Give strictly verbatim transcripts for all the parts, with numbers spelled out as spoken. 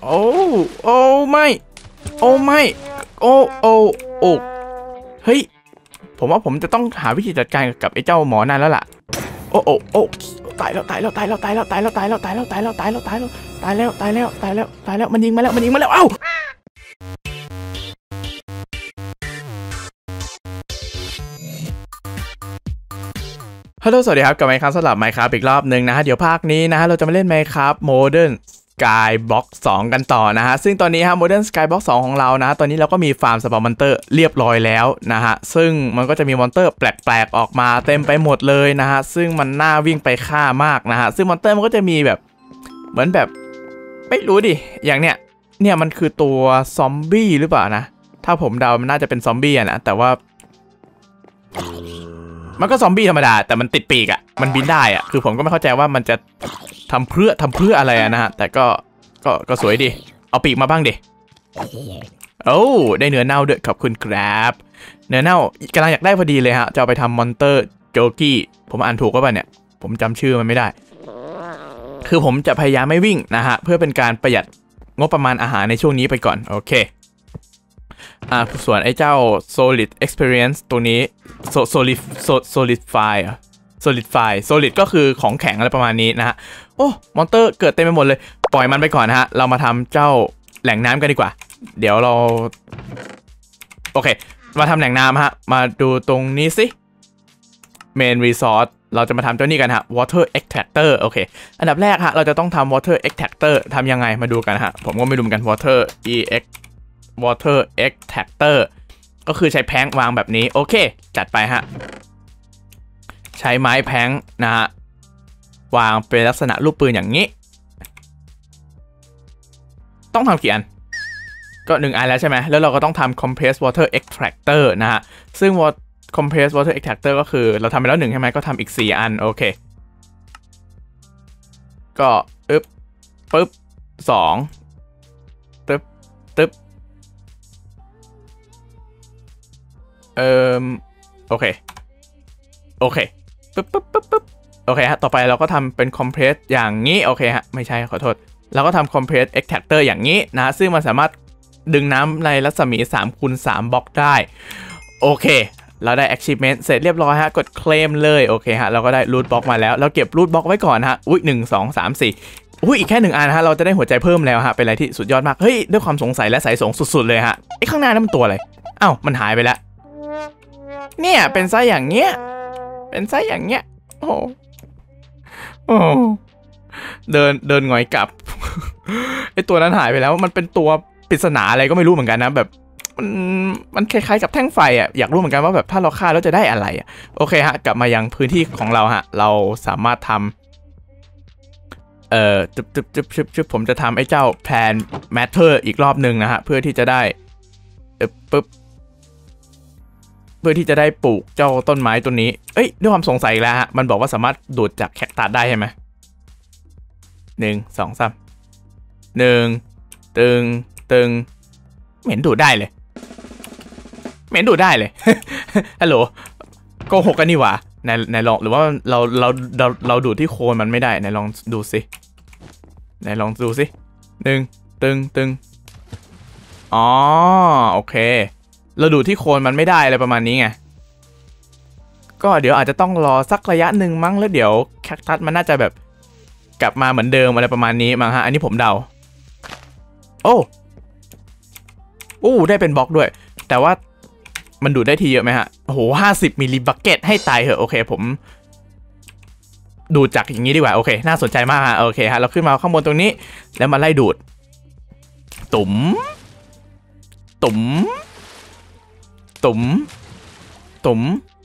โอ้โอ้ไม่โอ้ไม่โอ้โอ้โอ้เฮ้ยผมว่าผมจะต้องหาวิธีจัดการกับไอ้เจ้าหมอนั่นแล้วล่ะโอ้โอ้โอ้ตายแล้วตายแล้วตายแล้วตายแล้วตายแล้วตายแล้วตายแล้วตายแล้วตายแล้วตายแล้วตายแล้วตายแล้วตายแล้วตายแล้วมันยิงมาแล้วมันยิงมาแล้วเอ้าฮัลโหลสวัสดีครับกลับมาอีกครั้งสำหรับ Minecraft อีกรอบหนึ่งนะฮะเดี๋ยวภาคนี้นะฮะเราจะมาเล่น Minecraft Modern Skyblock สองกันต่อนะฮะซึ่งตอนนี้ฮะ Modern Skyblock สองของเรานะตอนนี้เราก็มีฟาร์มสปาวน์มอนเตอร์เรียบร้อยแล้วนะฮะซึ่งมันก็จะมีมอนเตอร์แปลกๆออกมาเต็มไปหมดเลยนะฮะซึ่งมันน่าวิ่งไปฆ่ามากนะฮะซึ่งมอนเตอร์มันก็จะมีแบบเหมือนแบบไม่รู้ดิอย่างเนี้ยเนี่ยมันคือตัวซอมบี้หรือเปล่านะถ้าผมเดามันน่าจะเป็นซอมบี้นะแต่ว่ามันก็ซอมบี้ธรรมดาแต่มันติดปีกอะมันบินได้อะคือผมก็ไม่เข้าใจว่ามันจะทำเพื่อทำเพื่ออะไรนะฮะแต่ก็ก็ก็สวยดิเอาปีกมาบ้างดิโอ้ได้เนื้อเน่าด้วยขอบคุณครับเนื้อเน่ากำลังอยากได้พอดีเลยฮะจะเอาไปทำมอนเตอร์โจกี้ผมอ่านถูกก็ป่ะเนี่ยผมจำชื่อมันไม่ได้คือผมจะพยายามไม่วิ่งนะฮะเพื่อเป็นการประหยัดงบประมาณอาหารในช่วงนี้ไปก่อนโอเคอ่าส่วนไอ้เจ้า solid experience ตัวนี้ solid solidify solidify solid ก็คือของแข็งอะไรประมาณนี้นะฮะโอ้มอนเตอร์เกิดเต็มไปหมดเลยปล่อยมันไปก่อนนะฮะเรามาทำเจ้าแหล่งน้ำกันดีกว่าเดี๋ยวเราโอเคมาทำแหล่งน้ำฮะมาดูตรงนี้สิ main resource เราจะมาทำเจ้านี่กันฮะ water extractor โอเคอันดับแรกฮะเราจะต้องทำ water extractor ทำยังไงมาดูกันฮะผมก็ไม่รู้เหมือนกัน water ex water extractor ก็คือใช้แพงวางแบบนี้โอเคจัดไปฮะใช้ไม้แพงนะฮะวางเป็นลักษณะรูปปืนอย่างนี้ต้องทำกี่อันก็หนึ่งอันแล้วใช่ไหมแล้วเราก็ต้องทำ compressed water extractor นะฮะซึ่ง compressed water extractor ก็คือเราทำไปแล้วหนึ่งใช่ไหมก็ทำอีกสี่อันโอเคก็อึ๊บปึ๊บสองตึ๊บตึ๊บเอ่อโอเคโอเคปึ๊บปึ๊บปึ๊บปึ๊บโอเคฮะต่อไปเราก็ทำเป็น compress อย่างนี้โอเคฮะไม่ใช่ขอโทษเราก็ทำ compress extractor อย่างนี้นะซึ่งมันสามารถดึงน้ำในรัศมี สามคูณสาม บล็อกได้โอเคเราได้ achievement เสร็จเรียบร้อยฮะกด claim เลยโอเคฮะเราก็ได้ loot box มาแล้วเราเก็บ loot box ไว้ก่อนฮะอุ้ยหนึ่ง สอง สาม สี่อุ้ยอีกแค่หนึ่งอันฮะเราจะได้หัวใจเพิ่มแล้วฮะเป็นอะไรที่สุดยอดมากเฮ้ยด้วยความสงสัยและสายสงสุดๆเลยฮะไอ้ข้างหน้านั้นมันตัวอะไรอ้าวมันหายไปแล้วเนี่ยเป็นไซส์อย่างเงี้ยเป็นไซส์อย่างเงี้ยโอ้โอ้เดินเดินหงอยกลับ ไอตัวนั้นหายไปแล้วมันเป็นตัวปริศนาอะไรก็ไม่รู้เหมือนกันนะแบบมันมันคล้ายๆกับแท่งไฟอ่ะอยากรู้เหมือนกันว่าแบบถ้าเราฆ่าแล้วจะได้อะไรอ่ะโอเคฮะกลับมายังพื้นที่ของเราฮะเราสามารถทำเอ่อจุ๊บจุ๊บจุ๊บจุ๊บจุ๊บผมจะทำไอ้เจ้า plan matter อีกรอบหนึ่งนะฮะเพื่อที่จะได้เออปึ๊บเพื่อที่จะได้ปลูกเจ้าต้นไม้ต้นนี้เอ้ยด้วยความสงสัยแล้วฮะมันบอกว่าสามารถดูดจากแคคตัสได้ใช่ไหมหนึ่งสองสามหนึ่งตึงตึงไม่เห็นดูดได้เลยไม่เห็นดูดได้เลย ฮัลโหลโกหกกันนี่หว่าไหนไหนลองหรือว่าเราเราเราเราดูดที่โคนมันไม่ได้ไหนลองดูสิไหนลองดูสิหนึ่งตึงตึงอ๋อโอเคเราดูดที่โคนมันไม่ได้อะไรประมาณนี้ไงก็เดี๋ยวอาจจะต้องรอสักระยะหนึ่งมั้งแล้วเดี๋ยวแคคตัสมันน่าจะแบบกลับมาเหมือนเดิมอะไรประมาณนี้มั้งฮะอันนี้ผมเดาโอ้โอ้ได้เป็นบล็อกด้วยแต่ว่ามันดูดได้ทีเยอะไหมฮะโอ้โหห้าสิบมิลลิบักเก็ตให้ตายเหอะโอเคผมดูดจากอย่างนี้ดีกว่าโอเคน่าสนใจมากฮะโอเคฮะเราขึ้นมาข้างบนตรงนี้แล้วมาไล่ดูดตุ๋มตุ๋มตุ๋มตุ๋ม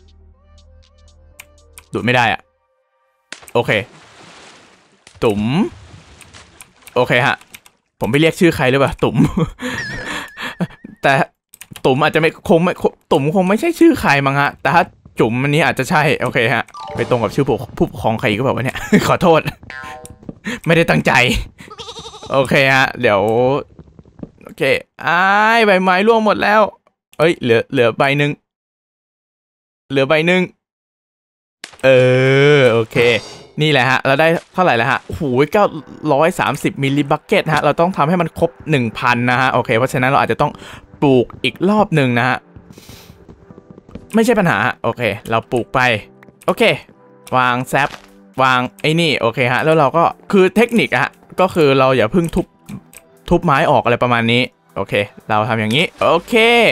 ดูดไม่ได้อะโอเคตุ๋มโอเคฮะผมไปเรียกชื่อใครหรือเปล่าตุ๋ม แต่ตุ๋มอาจจะไม่คงไม่ตุ๋มคงไม่ใช่ชื่อใครมั้งฮะแต่ถ้าจุ๋มอันนี้อาจจะใช่โอเคฮะไปตรงกับชื่อผู้ผู้ปกครองใครก็แบบว่าเนี่ย ขอโทษ ไม่ได้ตั้งใจโอเคฮะเดี๋ยวโอเคอ้ายใบไม้ร่วงหมดแล้วเอ้ยเหลือเหลือใบหนึ่งเหลือใบหนึ่งเออโอเคนี่แหละฮะเราได้เท่าไหร่แล้วฮะโอ้โหเก้าร้อยสามสิบมิลลิบักเก็ตฮะเราต้องทำให้มันครบ หนึ่งพัน นะฮะโอเคเพราะฉะนั้นเราอาจจะต้องปลูกอีกรอบหนึ่งนะฮะไม่ใช่ปัญหาโอเคเราปลูกไปโอเควางแซปวางไอ้นี่โอเคฮะแล้วเราก็คือเทคนิคอะฮะก็คือเราอย่าเพิ่งทุบทุบไม้ออกอะไรประมาณนี้โอเคเราทำอย่างนี้โอเค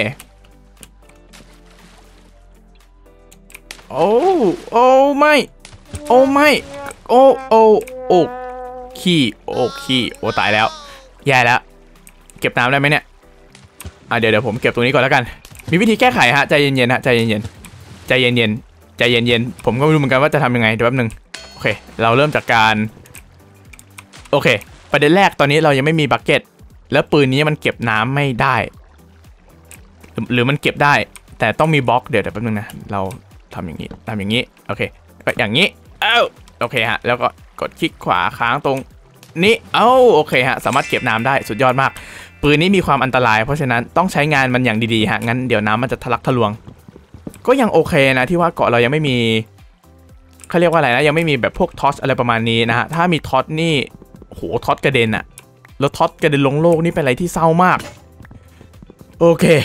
โอ้โอ้ไม่โอ้ไม่โอ้โอ้โอ้ขี้โอ้ขี้โอ้ตายแล้วแย่แล้วเก็บน้ำได้ไหมเนี่ยอ่ะเดี๋ยวเดี๋ยวผมเก็บตรงนี้ก่อนแล้วกันมีวิธีแก้ไขฮะใจเย็นๆฮะใจเย็นๆใจเย็นๆใจเย็นๆผมก็ไม่รู้เหมือนกันว่าจะทำยังไงเดี๋ยวแป๊บนึงโอเคเราเริ่มจากการโอเคประเด็นแรกตอนนี้เรายังไม่มีบักเก็ตแล้วปืนนี้มันเก็บน้ำไม่ได้หรือมันเก็บได้แต่ต้องมีบล็อกเดี๋ยวเดี๋ยวแป๊บนึงนะเราทำอย่างนี้ทำอย่างนี้โอเคก็อย่างนี้เอ้าโอเคฮะแล้วก็กดคลิกขวาค้างตรงนี้เอ้าโอเคฮะสามารถเก็บน้ำได้สุดยอดมากปืนนี้มีความอันตรายเพราะฉะนั้นต้องใช้งานมันอย่างดีๆฮะงั้นเดี๋ยวน้ำมันจะทะลักทะลวงก็ยังโอเคนะที่ว่าเกาะเรายังไม่มีเขาเรียกว่าอะไรนะยังไม่มีแบบพวกท็อตอะไรประมาณนี้นะฮะถ้ามีท็อตนี่โหท็อตกระเด็นอะแล้วท็อตกระเด็นลงโลกนี่เป็นอะไรที่เศร้ามากโอเค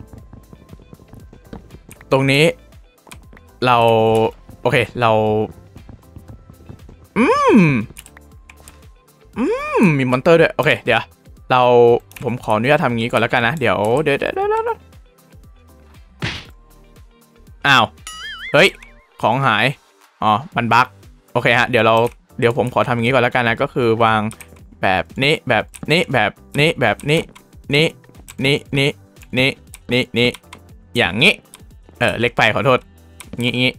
ตรงนี้เราโอเคเราอืมอืมมีมอนเตอร์ด้วยโอเคเดี๋ยวเราผมขออนุญาตทำอย่างนี้ก่อนแล้วกันนะเดี๋ยวเดี๋ยวเดี๋ยวเดี๋ยวอ้าวเฮ้ยของหายอ๋อมันบั๊กโอเคฮะเดี๋ยวเราเดี๋ยวผมขอทำอย่างนี้ก่อนแล้วกันนะก็คือวางแบบนี้แบบนี้แบบนี้แบบนี้นี้นี้นี้นี้นี้นี้อย่างนี้เออเล็กไปขอโทษงี้งี้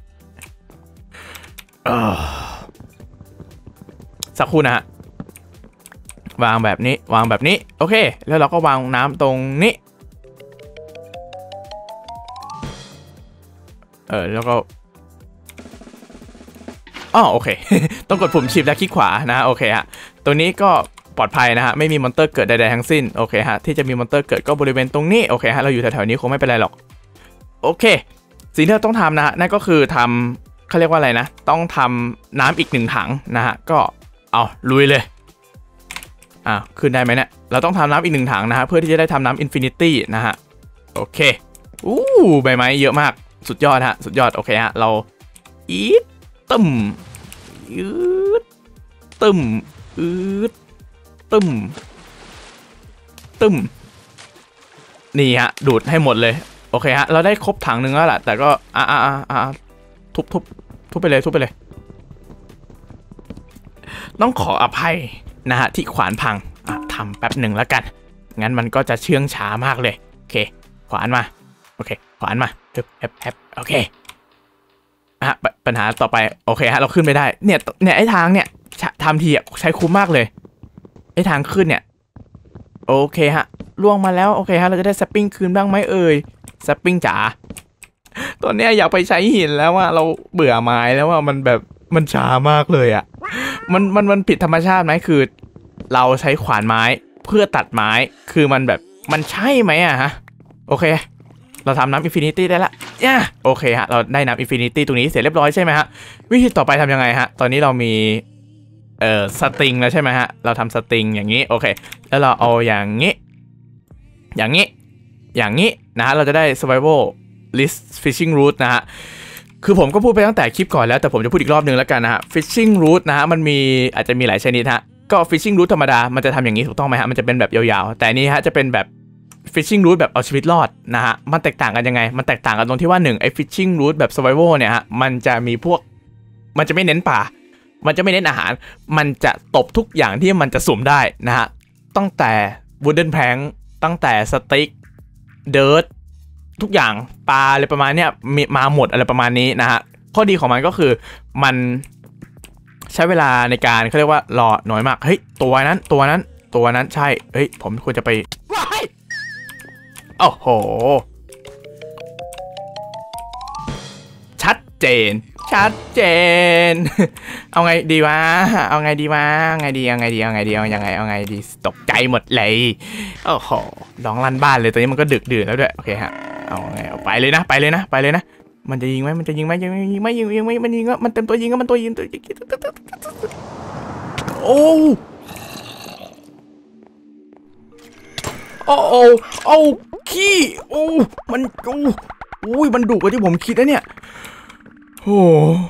สักครู่นะฮะวางแบบนี้วางแบบนี้โอเคแล้วเราก็วางน้ำตรงนี้เออแล้วก็อ๋อโอเค ต้องกดปุ่มชิปและคลิกขวานะโอเคฮะตัวนี้ก็ปลอดภัยนะฮะไม่มีมอนเตอร์เกิดใดๆทั้งสิ้นโอเคฮะที่จะมีมอนเตอร์เกิดก็บริเวณตรงนี้โอเคฮะเราอยู่แถวๆนี้คงไม่เป็นไรหรอกโอเคสิ่งที่เราต้องทำนะฮะนั่นก็คือทำเขาเรียกว่าอะไรนะต้องทำน้ำอีกหนึ่งถังนะฮะก็เอาลุยเลยอ่าขึ้นได้ไหมเนี่ยเราต้องทำน้ำอีกหนึ่งถังนะฮะเพื่อที่จะได้ทำน้ำอินฟินิตี้นะฮะโอเคอู้ใบไม้เยอะมากสุดยอดฮะสุดยอดโอเคฮะเราอีทตึมยืดตึมอืดตึมตึมนี่ฮะดูดให้หมดเลยโอเคฮะเราได้ครบถังหนึ่งแล้วแหละแต่ก็อ่าอ่าอ่าทุบทุบทุบไปเลยทุบไปเลยต้องขออภัยนะฮะที่ขวานพังอ่ะทำแป๊บหนึ่งแล้วกันงั้นมันก็จะเชื่องช้ามากเลยโอเคขวานมาโอเคขวานมาตึ๊บแอบแอบโอเคอ่ะปัญหาต่อไปโอเคฮะเราขึ้นไม่ได้เนี่ยเนี่ยไอ้ทางเนี่ยทำทีอ่ะใช้คุ้มมากเลยไอ้ทางขึ้นเนี่ยโอเคฮะล่วงมาแล้วโอเคฮะเราจะได้สปริงคืนบ้างไหมเอ่ยสปริงจ๋าตอนนี้อยากไปใช้หินแล้วว่าเราเบื่อไม้แล้วว่ามันแบบมันช้ามากเลยอ่ะมันมันมันผิดธรรมชาติไหมคือเราใช้ขวานไม้เพื่อตัดไม้คือมันแบบมันใช่ไหมอะฮะโอเคเราทำน้ำอินฟินิตี้ได้ละย่าโอเคฮะเราได้น้ำอินฟินิตี้ตรงนี้เสร็จเรียบร้อยใช่ไหมฮะวิธีต่อไปทำยังไงฮะตอนนี้เรามีเอ่อสตริงแล้วใช่ไหมฮะเราทำสตริงอย่างนี้โอเคแล้วเราเอาอย่างนี้อย่างนี้อย่างนี้นะฮะเราจะได้ survival list fishing route นะฮะคือผมก็พูดไปตั้งแต่คลิปก่อนแล้วแต่ผมจะพูดอีกรอบนึงแล้วกันนะฮะ fishing route นะฮะมันมีอาจจะมีหลายชนิดฮะก็ fishing route ธรรมดามันจะทำอย่างนี้ถูกต้องไหมฮะมันจะเป็นแบบยาวๆแต่นี้ฮะจะเป็นแบบ fishing route แบบเอาชีวิตรอดนะฮะมันแตกต่างกันยังไงมันแตกต่างกันตรงที่ว่าหนึ่งไอ้ fishing route แบบ survival เนี่ยฮะมันจะมีพวกมันจะไม่เน้นป่ามันจะไม่เน้นอาหารมันจะตบทุกอย่างที่มันจะสุ่มได้นะฮะตั้งแต่ wooden plank ตั้งแต่สติ๊กเดิร์ททุกอย่างปลาอะไรประมาณเนี้ยมีมาหมดอะไรประมาณนี้นะฮะข้อดีของมันก็คือมันใช้เวลาในการเขาเรียกว่ารอน้อยมากเฮ้ยตัวนั้นตัวนั้นตัวนั้นใช่เฮ้ยผมควรจะไปโอ้โหชัดเจนชัดเจนเอาไงดีวะเอาไงดีวะไงดีเอาไงดีเอาไงดีเอายังไงเอาไงดีตกใจหมดเลยโอ้โหร้องลั่นบ้านเลยตอนนี้มันก็ดึกดื่นแล้วด้วยโอเคฮะเอาไงเอาไปเลยนะไปเลยนะไปเลยนะมันจะยิงไหมมันจะยิงไหมยังยิงไหมยิงยิงไหมมันยิงก็มันเต็มตัวยิงก็มันตัวยิงตัวยิงโอ้โอ้โอ้โอ้ขี้โอ้มันโอ้โอ้ยมันดุกว่าที่ผมคิดนะเนี่ยโอ้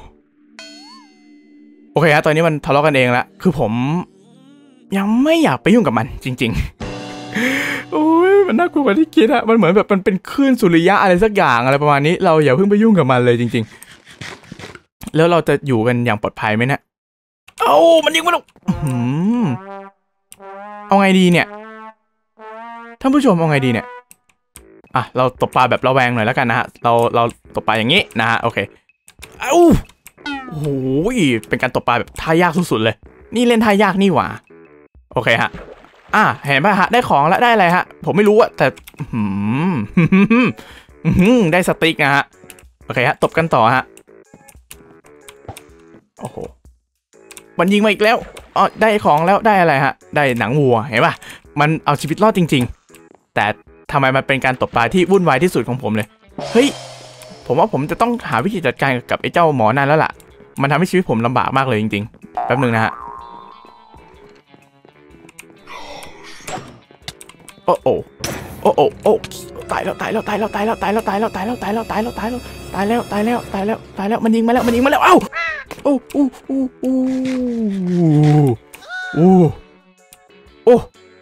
โอเคฮะตอนนี้มันทะเลาะกันเองละคือผมยังไม่อยากไปยุ่งกับมันจริงๆโอ้ยมันน่ากลัวกว่าที่คิดอะมันเหมือนแบบมันเป็นคลื่นสุริยะอะไรสักอย่างอะไรประมาณนี้เราอย่าเพิ่งไปยุ่งกับมันเลยจริงๆแล้วเราจะอยู่กันอย่างปลอดภัยไหมเนี่ยเอ้ามันยิงมันอืมเอาไงดีเนี่ยท่านผู้ชมเอาไงดีเนี่ยอ่ะเราตบปลาแบบระแวงหน่อยแล้วกันนะฮะเราเราตบปลาอย่างนี้นะฮะโอเคเอ้าโอ้โหเป็นการตบปลาแบบท่ายากสุดๆเลยนี่เล่นท่ายากนี่หว่าโอเคฮะอ่ะเห็นป่ะฮะได้ของแล้วได้อะไรฮะผมไม่รู้อะแต่หืมได้สติ๊กนะฮะโอเคฮะตบกันต่อฮะโอ้โหมันยิงมาอีกแล้วอ๋อได้ของแล้วได้อะไรฮะได้หนังวัวเห็นป่ะมันเอาชีวิตรอดจริงๆแต่ทำไมมันเป็นการตบปลาที่วุ่นวายที่สุดของผมเลยเฮ้ยผมว่าผมจะต้องหาวิธีจัดการกับไอ้เจ้าหมอนั่นแล้วล่ะมันทำให้ชีวิตผมลำบากมากเลยจริงๆแป๊บนึงนะฮะโอ้โอ้โอ้โอ้โอ้ตายแล้วตายแล้วตายแล้วตายแล้วตายแล้วตายแล้วตายแล้วตายแล้วตายแล้วตายแล้วตายแล้วตายแล้วตายแล้วตายแล้วมันยิงมาแล้วมันยิงมาแล้วเอ้าโอ้โอ้โอ้โอ้โอ้โอ้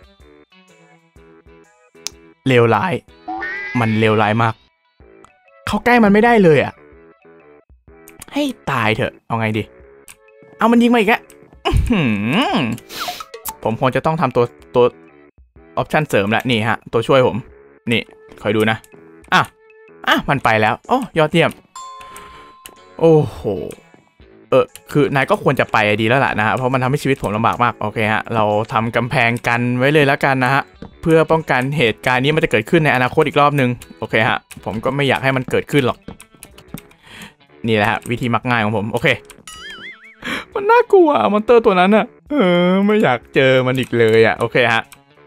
เลวร้ายมันเลวร้ายมากเขาใกล้มันไม่ได้เลยอ่ะให้ตายเถอะเอาไงดีเอามันยิงมาอีกแล้วผมคงจะต้องทำตัวตัวออปชั่นเสริมแหละนี่ฮะตัวช่วยผมนี่คอยดูนะอ่ะอ่ะมันไปแล้วโอ้ยอดเยี่ยมโอ้โหเออคือนายก็ควรจะไปดีแล้วล่ะนะฮะเพราะมันทำให้ชีวิตผมลำบากมากโอเคฮะเราทำกำแพงกันไว้เลยแล้วกันนะฮะเพื่อป้องกันเหตุการณ์นี้มันจะเกิดขึ้นในอนาคตอีกรอบนึงโอเคฮะผมก็ไม่อยากให้มันเกิดขึ้นหรอกนี่แหละฮะวิธีมักง่ายของผมโอเคมันน่ากลัวมอนเตอร์ตัวนั้นอะเออไม่อยากเจอมันอีกเลยอะโอเคฮะ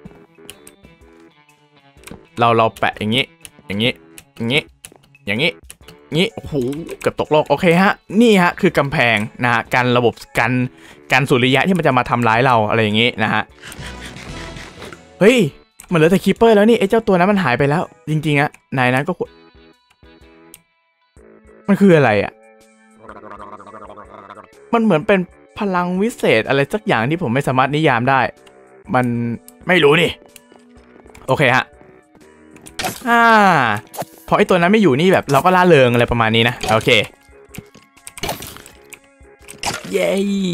เราเราแปะอย่างนี้อย่างนี้อย่างนี้อย่างนี้งี้โอ้โหเกือบตกโลกโอเคฮะนี่ฮะคือกำแพงนะฮะกันระบบกันกันสุริยะที่มันจะมาทำร้ายเราอะไรอย่างงี้นะฮะเฮ้ยมันเหลือแต่คีปเปอร์แล้วนี่ไอ้เจ้าตัวนั้นมันหายไปแล้วจริงๆอะนายนั้นก็มันคืออะไรอะมันเหมือนเป็นพลังวิเศษอะไรสักอย่างที่ผมไม่สามารถนิยามได้มันไม่รู้นี่โอเคฮะอ่าพอไอตัวนั้นไม่อยู่นี่แบบเราก็ล่าเริงอะไรประมาณนี้นะโอเคเย้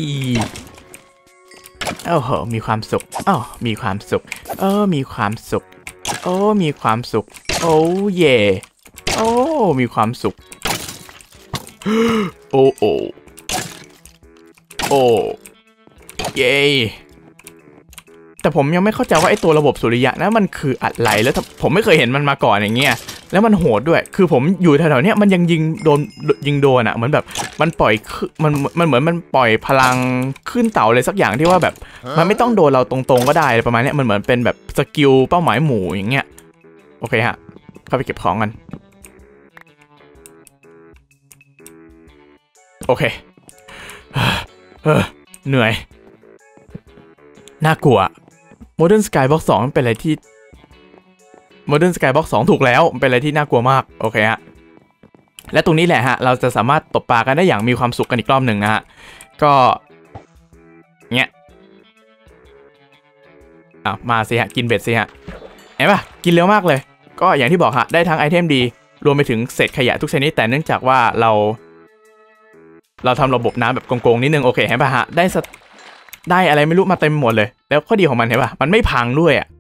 โอ้โหมีความสุขอ๋อมีความสุขเออมีความสุขโอ้มีความสุขโอ้เย่โอ้มีความสุขโอ้โอ้โอ้เย่แต่ผมยังไม่เข้าใจว่าไอ้ตัวระบบสุริยะนะมันคืออะไรแล้วผมไม่เคยเห็นมันมาก่อนอย่างเงี้ยแล้วมันโหดด้วยคือผมอยู่แถวๆเนี้ยมันยังยิงโดนยิงโดนอ่ะเหมือนแบบมันปล่อยมันมันเหมือนมันปล่อยพลังขึ้นเต่าเลยสักอย่างที่ว่าแบบมันไม่ต้องโดนเราตรงๆก็ได้ประมาณนี้มันเหมือนเป็นแบบสกิลเป้าหมายหมู่อย่างเงี้ยโอเคฮะเข้าไปเก็บของกันโอเคเหนื่อยน่ากลัว Modern Skybox สองเป็นอะไรที่ Modern Skybox สองถูกแล้วเป็นอะไรที่น่ากลัวมากโอเคฮะและตรงนี้แหละฮะเราจะสามารถตบปลากันได้อย่างมีความสุขกันอีกรอบหนึ่งนะฮะก็เงี้ยอ่ะมาสิฮะกินเบ็ดสิฮะเห็นปะกินเร็วมากเลยก็อย่างที่บอกฮะได้ทั้งไอเทมดีรวมไปถึงเศษขยะทุกชนิดแต่เนื่องจากว่าเราเราทำระบบน้ำแบบโกงๆนิดนึงโอเคเห็นปะฮะได้ได้อะไรไม่รู้มาเต็มหมดเลยแล้วข้อดีของมันเห็นปะมันไม่พังด้วยอ่ะ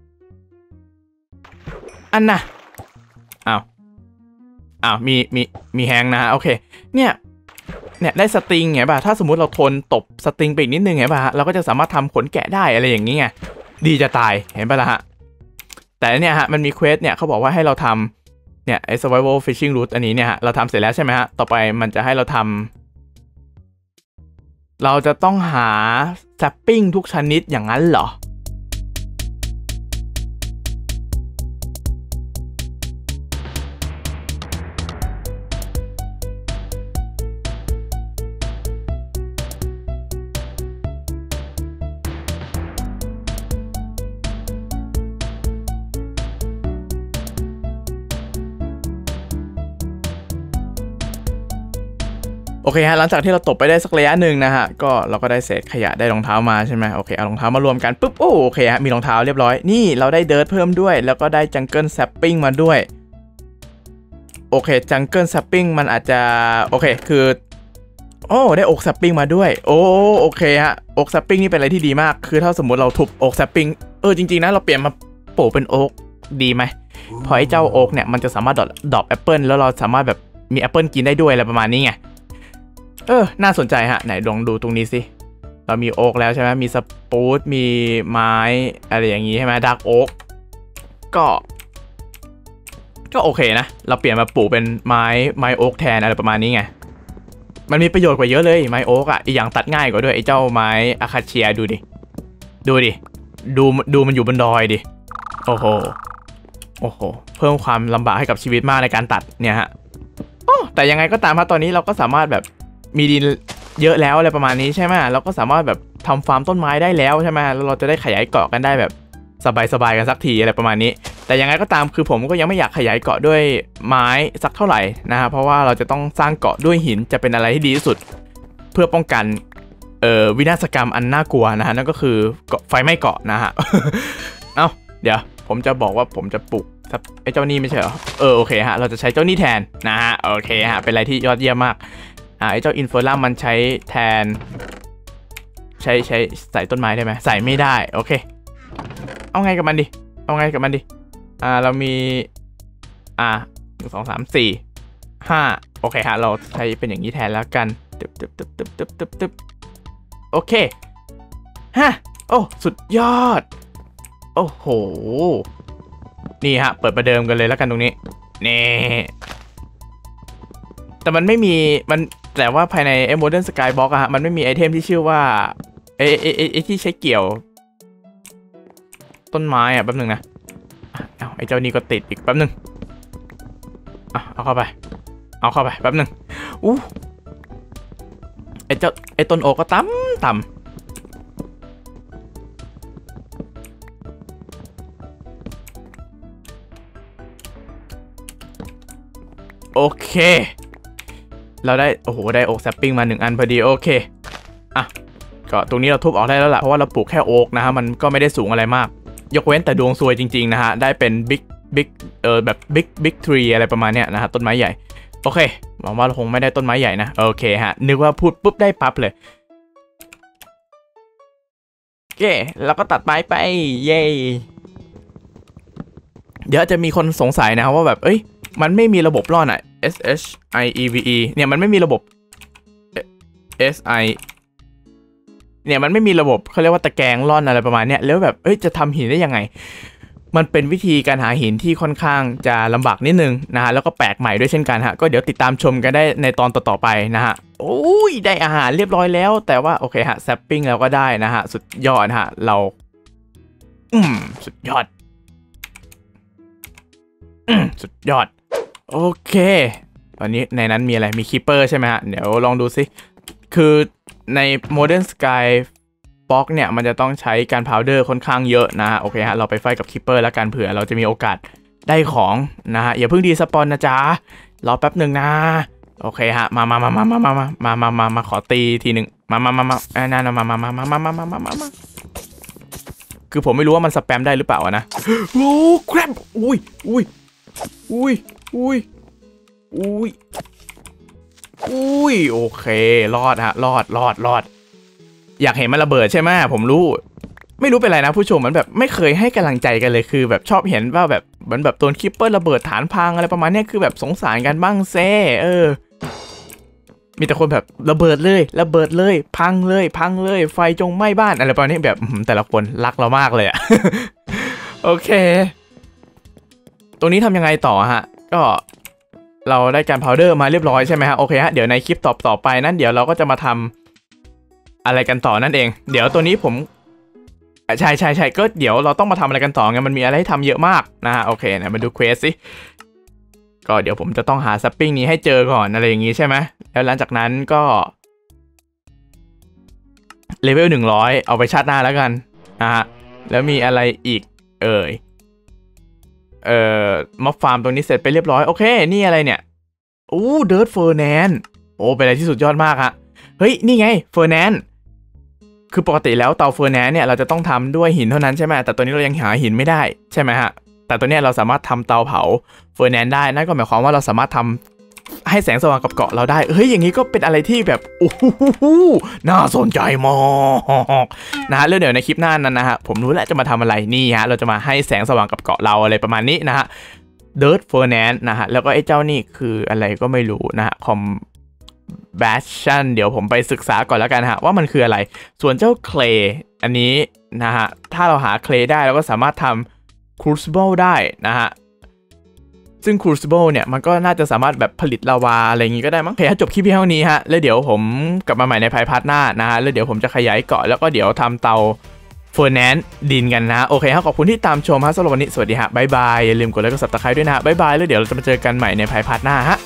อันน่ะอ้าวอ้าวมีมีมีแฮงนะฮะโอเคเนี่ยเนี่ยได้สตริงเห็นปะถ้าสมมุติเราทนตบสตริงไปอีกนิดนึงเห็นปะฮะเราก็จะสามารถทำขนแกะได้อะไรอย่างนี้ไงดีจะตายเห็นปะล่ะฮะแต่เนี่ยฮะมันมีเควสเนี่ยเขาบอกว่าให้เราทำเนี่ยไอ้ survival fishing route อันนี้เนี่ยฮะเราทำเสร็จแล้วใช่ไหมฮะต่อไปมันจะให้เราทำเราจะต้องหาแซปปิ้งทุกชนิดอย่างนั้นเหรอโอเคฮะหลังจากที่เราตบไปได้สักระยะหนึ่งนะฮะก็เราก็ได้เศษขยะได้รองเท้ามาใช่ไหมโอเคเอารองเท้ามารวมกันปุ๊บโอ้โอเคฮะมีรองเท้าเรียบร้อยนี่เราได้เดิร์ทเพิ่มด้วยแล้วก็ได้จังเกิลแซปปิ้งมาด้วยโอเคจังเกิลแซปปิ้งมันอาจจะโอเคคือโอ้ได้อกแซปปิ้งมาด้วยโอ้โอเคฮะอกแซปปิ้งนี่เป็นอะไรที่ดีมากคือถ้าสมมติเราทุบอกแซปปิ้งเออจริงๆนะเราเปลี่ยนมาโปะเป็นโอ๊กดีไหมพอไอ้เจ้าโอ๊กเนี่ยมันจะสามารถดรอปดรอปแอปเปิลแล้วเราสามารถแบบมีแอปเปิลกินได้ด้วยอะไรประมาณนี้ไงเออน่าสนใจฮะไหนลองดูตรงนี้สิเรามีโอ๊กแล้วใช่ไหมมีสปูตมีไม้อะไรอย่างนี้ใช่ไหมดาร์กโอ๊กก็ก็โอเคนะเราเปลี่ยนมาปลูกเป็นไม้ไม้โอ๊กแทนอะไรประมาณนี้ไงมันมีประโยชน์กว่าเยอะเลยไม้โอ๊กอ่ะอีกอย่างตัดง่ายกว่าด้วยไอ้เจ้าไม้อะคาเชียดูดิดูดิดูดูมันอยู่บนดอยดิโอ้โหโอ้โหเพิ่มความลำบากให้กับชีวิตมากในการตัดเนี่ยฮะโอ้แต่ยังไงก็ตามครับตอนนี้เราก็สามารถแบบมีดินเยอะแล้วอะไรประมาณนี้ใช่ไหมเราก็สามารถแบบทำฟาร์มต้นไม้ได้แล้วใช่ไหมแล้วเราจะได้ขยายเกาะกันได้แบบสบายๆกันสักทีอะไรประมาณนี้แต่ยังไงก็ตามคือผมก็ยังไม่อยากขยายเกาะด้วยไม้สักเท่าไหร่นะฮะเพราะว่าเราจะต้องสร้างเกาะด้วยหินจะเป็นอะไรที่ดีที่สุดเพื่อป้องกันเอ่อวินาศกรรมอันน่ากลัวนะฮะนั่นก็คือเกาะไฟไหม้เกาะนะฮะ เอ้าเดี๋ยวผมจะบอกว่าผมจะปลุกไอ้เจ้านี่ไม่ใช่เหรอเออโอเคฮะเราจะใช้เจ้านี่แทนนะฮะโอเคฮะเป็นอะไรที่ยอดเยี่ยมมากอ่าไอ้เจ้าอินเฟอร์ลัมมันใช้แทนใช้ใช้ใส่ต้นไม้ได้ไหมใส่ไม่ได้โอเคเอาไงกับมันดิเอาไงกับมันดิอ่าเรามีอ่าหนึ่งสองสามสี่ห้าโอเคฮะเราใช้เป็นอย่างนี้แทนแล้วกันตึ๊บตึ๊บตึ๊บตึ๊บตึ๊บตึ๊บตึ๊บโอเคฮะโอ้สุดยอดโอ้โหนี่ฮะเปิดประเดิมกันเลยแล้วกันตรงนี้นี่แต่มันไม่มีมันแต่ว่าภายในไอ้ Modern Skybox อะฮะมันไม่มีไอเทมที่ชื่อว่าไอ้ไอ้ไอ้ที่ใช้เกี่ยวต้นไม้อะแป๊บนึงนะเอาไอ้เจ้านี่ก็ติดอีกแป๊บนึงอ่ะเอาเข้าไปเอาเข้าไปแป๊บนึงอู้ไอ้เจ้าไอ้ต้นโอ๊กก็ต่ำต่ำโอเคเราได้โอ้โหได้โอ๊กแซปปิ้งมาหนึ่งอันพอดีโอเคอ่ะก็ตรงนี้เราทุบออกได้แล้วแหละเพราะว่าเราปลูกแค่โอ๊กนะฮะมันก็ไม่ได้สูงอะไรมากยกเว้นแต่ดวงซวยจริงๆนะฮะได้เป็นบิ๊กบิ๊กเออแบบบิ๊กบิ๊กทรีอะไรประมาณเนี้ยนะฮะต้นไม้ใหญ่โอเคหวังว่าเราคงไม่ได้ต้นไม้ใหญ่นะโอเคฮะนึกว่าพูดปุ๊บได้ปั๊บเลยโอเคแล้วก็ตัดไม้ไปเย้เดี๋ยวจะมีคนสงสัยนะว่าแบบเอ้ยมันไม่มีระบบร่อนอ่ะ S H I E V E เนี่ยมันไม่มีระบบ S I เนี่ยมันไม่มีระบบเขาเรียกว่าตะแกรงร่อนอะไรประมาณเนี้ยแล้วแบบเอ้ยจะทำหินได้ยังไงมันเป็นวิธีการหาหินที่ค่อนข้างจะลำบากนิดนึงนะฮะแล้วก็แปลกใหม่ด้วยเช่นกันฮะก็เดี๋ยวติดตามชมกันได้ในตอนต่อๆไปนะฮะโอ้ยได้อาหารเรียบร้อยแล้วแต่ว่าโอเคฮะแซปปิ้งเราก็ได้นะฮะสุดยอดฮะเราอืมสุดยอดอืมสุดยอดโอเคตอนนี้ในนั้นมีอะไรมีคีเปอร์ใช่ไหมฮะเดี๋ยวลองดูสิคือใน Modern Sky Box เนี่ยมันจะต้องใช้การพาวเดอร์ค่อนข้างเยอะนะฮะโอเคฮะเราไปไฟกับคีเปอร์แล้วกันเผื่อเราจะมีโอกาสได้ของนะฮะอย่าเพิ่งดีสปอนนะจ๊ะรอแป๊บหนึ่งนะโอเคฮะมามามามามามามามามามามาขอตีทีหนึ่งมามามามาอ่านั่นมามามามามามามามามามาคือผมไม่รู้ว่ามันสแปมได้หรือเปล่านะโอ้แครบอุ้ยอุ้ยอุ้ยอุ้ยอุ้ยอุ้ยโอเครอดฮะรอดรอดรอดอยากเห็นมันระเบิดใช่ไหมผมรู้ไม่รู้เป็นไรนะผู้ชมมันแบบไม่เคยให้กำลังใจกันเลยคือแบบชอบเห็นว่าแบบเหมือนแบบตัวคิปเปอร์ระเบิดฐานพังอะไรประมาณนี้คือแบบสงสารกันบ้างเซ่เออมีแต่คนแบบระเบิดเลยระเบิดเลยพังเลยพังเลยไฟจงไหม้บ้านอะไรประมาณนี้แบบแต่ละคนรักเรามากเลยอะ โอเคตรงนี้ทำยังไงต่อฮะก็เราได้การพาวเดอร์มาเรียบร้อยใช่ไหมฮะโอเคฮะเดี๋ยวในคลิปต่อต่อไปนั้นเดี๋ยวเราก็จะมาทำอะไรกันต่อนั่นเองเดี๋ยวตัวนี้ผมใช่ใช่ใช่ก็เดี๋ยวเราต้องมาทำอะไรกันต่อไงมันมีอะไรให้ทำเยอะมากนะฮะโอเคนะมาดูเควสสิก็เดี๋ยวผมจะต้องหาซัปปิ้งนี้ให้เจอก่อนอะไรอย่างงี้ใช่ไหมแล้วหลังจากนั้นก็เลเวลหนึ่งร้อยเอาไปชาร์จหน้าแล้วกันนะฮะแล้วมีอะไรอีกเอ่ยเอ่อม็อบฟาร์มตรงนี้เสร็จไปเรียบร้อยโอเคนี่อะไรเนี่ยโอ้เดิร์ทเฟอร์แนนโอ้เป็นอะไรที่สุดยอดมากฮะเฮ้ยนี่ไงเฟอร์แนนซ์คือปกติแล้วเตาเฟอร์แนนซ์เนี่ยเราจะต้องทำด้วยหินเท่านั้นใช่ไหมแต่ตัวนี้เรายังหาหินไม่ได้ใช่ไหมฮะแต่ตัวนี้เราสามารถทำเตาเผาเฟอร์แนนซ์ได้นั่นก็หมายความว่าเราสามารถทำให้แสงสว่างกับเกาะเราได้เฮ้ยอย่างนี้ก็เป็นอะไรที่แบบโอ้โหน่าสนใจมากนะฮะเรื่องเดี๋ยวในคลิปหน้านั้นนะฮะผมรู้แล้วจะมาทำอะไรนี่ฮะเราจะมาให้แสงสว่างกับเกาะเราอะไรประมาณนี้นะฮะDirt Furnace นะฮะแล้วก็ไอ้เจ้านี่คืออะไรก็ไม่รู้นะฮะ Combustion เดี๋ยวผมไปศึกษาก่อนแล้วกันฮะว่ามันคืออะไรส่วนเจ้า Clay อันนี้นะฮะถ้าเราหา Clay ได้เราก็สามารถทำ Crucible ได้นะฮะซึ่ง Crucible เนี่ยมันก็น่าจะสามารถแบบผลิตลาวาอะไรอย่างงี้ก็ได้มั้งโอเคจบคลิปเพียงเท่านี้ฮะแล้วเดี๋ยวผมกลับมาใหม่ในพาร์ทหน้านะฮะแล้วเดี๋ยวผมจะขยายเกาะแล้วก็เดี๋ยวทำเตาเฟอร์แนนซ์ดินกันนะโอเคครับขอบคุณที่ตามชมฮะสำหรับวันนี้สวัสดีฮะบ๊ายบายอย่าลืมกดไลค์กด ซับสไครบ์ ด้วยนะบ๊ายบายแล้วเดี๋ยวเราจะมาเจอกันใหม่ในพาร์ทหน้าฮะ